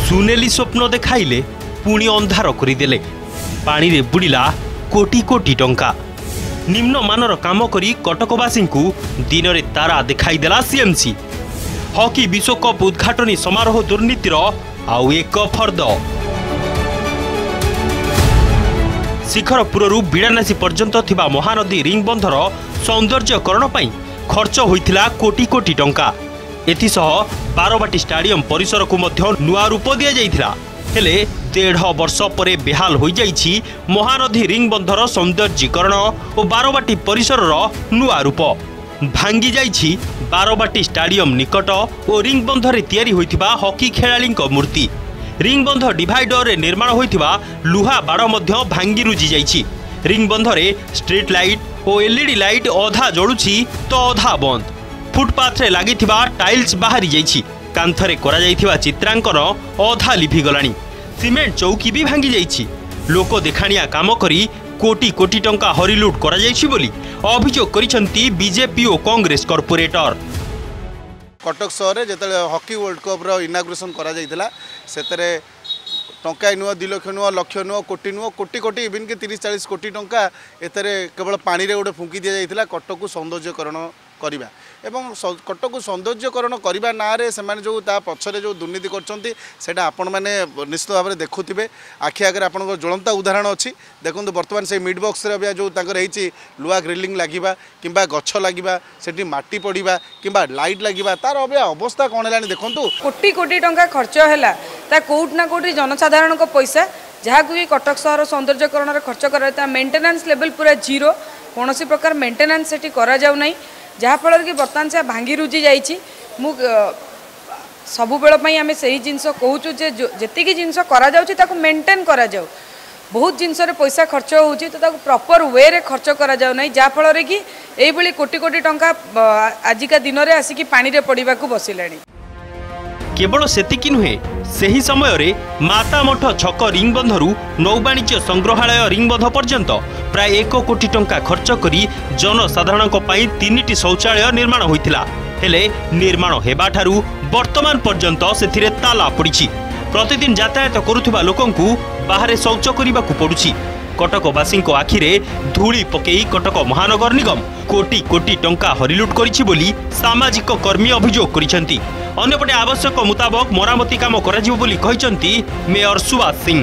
सुनेली स्वप्न देखाइले पुणी अंधार करदेले पानी रे बुड़िला कोटी कोटी टंका निम्न मानर काम करी कटकवासी को दिन रे तारा देखाई देला सीएमसी हॉकी विश्वकप उद्घाटनी समारोह दुर्नीतिर आउ एक फर्द शिखरपुरु बिड़ानासी पर्यंत थिबा महानदी रिंग बंधर सौंदर्यकरण पई खर्च होइथिला कोटी कोटी टंका एथिसह बारबाटी स्टाडियम परिसर को मध्य नुआ रूप दिया जाइथिला हेले 1.5 वर्ष परे बेहाल हो जाइछि महानदी रिंग बंधर सौंदर्यीकरण और बारबाटी परिसर नुआ रूप भांगी जाइछि बारबाटी स्टाडियम निकट और रिंग बंधरे तैयारी होइथिबा हॉकी खेलाड़ी मूर्ति रिंग बंध डिवाइडर रे निर्माण होइथिबा लुहा बाड़ मध्य भांगी रुजी जाइछि रिंग बंधरे स्ट्रीट लाइट और एलईडी लाइट अधा जळुछि तो अधा बंद फुटपाथ रे लागिथिबा टाइल्स बाहरी जाइछि कांथरे करा जाइथिबा चित्रांकन अधा लिभि गलानी सीमेंट चौकी भी भांगी जाइछि लोक देखाणिया काम करी कोटी कोटी टंका हरिलुट करा जाइछि बोली अभियोग करिसंती बीजेपी और कांग्रेस कॉर्पोरेटर कटक सहर जो हॉकी वर्ल्ड कप इनाग्रेसन करा जाइथिला सेतरे टंका नुह 2 लाख नुह लक्ष नुह कोटी कोटी इवन कि 30-40 कोटी टंका एतरे केवल पानी रे गोटे फुंकी दिया जाइथिला कटक को सौंदर्यकरण करिबा एवं कटक को सौंदर्यकरण करने ना रे से जो पछरे जो दुर्नीति कर आपण मैंने निश्चित भाव में देखुवे आखि आगे आप ज्वलंता उदाहरण अच्छी देखो बर्तमान से मिड बॉक्स रे जो लुआ ग्रिलिंग लगे कि गछ लगे से माटी पड़ा कि लाइट लगे तार अवस्था कौन है देखो कोटी कोटी टंका खर्च है कौट ना कौटी जनसाधारण पैसा जहाँ भी कटक सहर सौंदर्यकरण खर्च कर मेंटेनेंस लेवल पूरा जीरो कौन प्रकार मेंटेनेंस से करा जाउ नहीं जहाँफल कि बर्तमान से भांगी रुजी जाइए सबु बेल आम से जिनस कहूँ जे जी जिनस करा मेंटेन करा जाऊ बहुत जिनस पैसा खर्च होची तो प्रॉपर वे रे खर्च करा जाऊ नहीं जहाँफल कि यही कोटी कोटी टंका आजिका दिन में आसिक पानी रे पड़वा को बसिलानी केवल सेतिकी नुहे सही समय रे माता मठ छक रिंग बंधरु नौवाणिज्य संग्रहालय रिंग बंध पर्यंत प्राय 1 कोटी टंका खर्च करी जनसाधारण 3टी शौचालय निर्माण होइथिला हेले निर्माण हेबा ठारू वर्तमान पर्यंत सेथिरे ताला पड़िछि प्रतिदिन यातायात करुथिबा लोकंकु बाहरे शौच करिबाकु पडुछि कटकवासी आखिरे धूली पकई कटक महानगर निगम कोटी कोटी टंका हरिलुट करिछि बोली सामाजिक कर्मी अभियोग करिसेंती अन्यपटे आवश्यक मुताबक मरामती काम कराजिबो बोली कहिसेंती मेयर सुभाष सिंह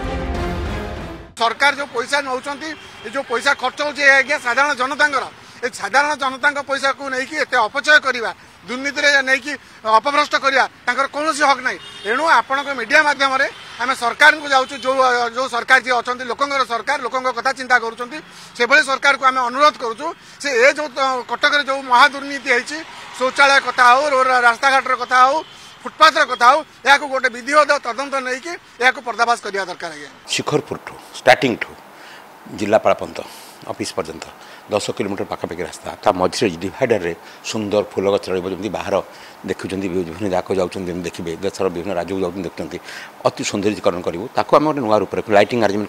सरकार जो पैसा नौचंती जो पैसा खर्च होछि आज्ञा साधारण जनतांगर साधारण जनता पैसा को लेकिन एत अपचय करवा दुर्नीति नहीं कि अपभ्रष्ट करवा कौन हक ना एणु आपण मीडिया मध्यम आम सरकार को जाऊँ जो जो सरकार जी अच्छा लोकंर सरकार लोकों कथा चिंता करुँच सरकार को आम अनुरोध करुँ से ए जो कटक जो महादुर्नीति होती शौचालय कथा हो रास्ता घाटर कथा हो फुटपाथ कथा हो या गोटे विधिवत तदंत नहीं कि पर्दाफाश करवा दरकार है शिखरपुर ठू स्टार्टिंग ठू जिलापाल पंत ऑफिस पर्यंत 10 किलोमीटर पाखापाखि रास्ता ता मझे डिवाइडर रे सुंदर फूल गच रही बाहर देखुं विभिन्न जाक जाऊँ देखिए देशर विभिन्न राज्य को जाऊँ देखते अति सौंदर्यीकरण करूँ ताको आम नुआ रूप लाइटिंग अरेंजमेंट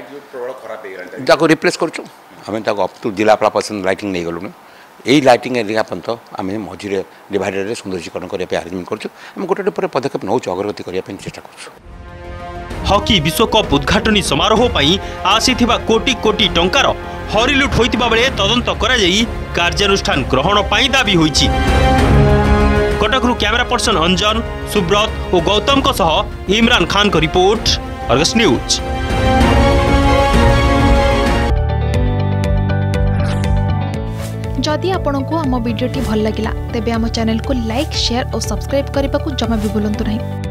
करदेलु रिप्लेस करें अप टू जिलापाल पर्यटन लाइटिंग नहीं गलुन यही लाइटिंग एरिया पर्यंत आम मझे डिवाइडर रे सौंदर्यीकरण करने अरेंजमेंट करूँ गोटे पदक्षेप नौ अग्रगति करने चेष्टा कर हॉकी विश्वकप उद्घाटनी समारोह पई आसीथिबा कोटी कोटी टंकार हरिलुट होइतिबा बेले तदंत करा जाई कार्यानुष्ठान ग्रहण पई दाबी होईछि कटकरू कैमरा पर्सन अंजन सुब्रत और गौतम को सह इमरान खान को रिपोर्ट अर्गस न्यूज। जदि आपंक आम भिडी भल लगा तेब आम चैनल को लाइक शेयर और सब्सक्राइब करने को जमा भी भूलु नहीं।